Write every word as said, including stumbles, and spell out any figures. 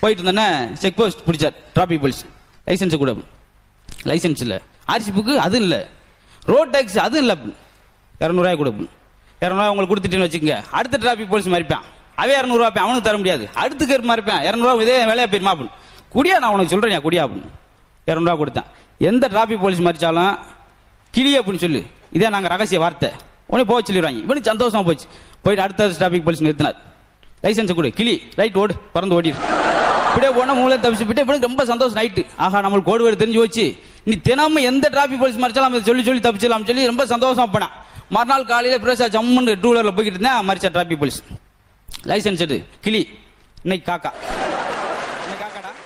போயிட்டு இருந்தேன்னா check post பிடிச்சார் டிராஃபிக் போலீஸ். லைசன்ஸு கூட லைசன்ஸ் இல்லை, ஆர்சி புக்கு அது இல்லை, ரோட் டேக்ஸ் அது இல்லை, இரநூறுவாய் கொடுப்போம். இரநூறுவா உங்களுக்கு கொடுத்துட்டேன்னு வச்சுக்கோங்க, அடுத்த டிராஃபிக் போலீஸ் மறிப்பான், அவன் இரநூறுவா அவனுக்கு தர முடியாது, அடுத்து கேர் மறிப்பான், இரநூறுவா இதே வேலையா போயிருமா அப்படின்னு. குடியா நான் உனக்கு சொல்கிறேன் குடியா அப்படின்னு இரநூறுவா கொடுத்தேன். எந்த டிராஃபிக் போலீஸ் மறிச்சாலும் கிளி அப்படின்னு சொல்லு, இதே நாங்கள் ரகசிய வார்த்தை உடனே போக சொல்லிடுவாங்க. இவனுக்கு சந்தோஷமா போச்சு. போயிட்டு அடுத்த டிராஃபிக் போலீஸ் நிறுத்தினார். லைசன்ஸை கொடு, கிளி ரைட் ஓடு, பறந்து ஓடிடு. இப்படியே போனால் மூளை தப்பிச்சு போயிட்டு இவனுக்கு ரொம்ப சந்தோஷம். நைட்டு ஆஹா நம்மளுக்கு கோடு வேறு தெரிஞ்சு வச்சு நீ தினமும் எந்த டிராஃபிக் போலீஸ் மறிச்சாலும் சொல்லி சொல்லி தப்பிச்சிடலாம் சொல்லி ரொம்ப சந்தோஷம் போனான். மறுநாள் காலையில் பிரசா ஜம்முன்னு டூ வீலரில் போய்கிட்டு இருந்தேன், மறிச்சா டிராஃபிக் போலீஸ். லைசன்ஸ் எடு கிளி, இன்னைக்கு காக்கா.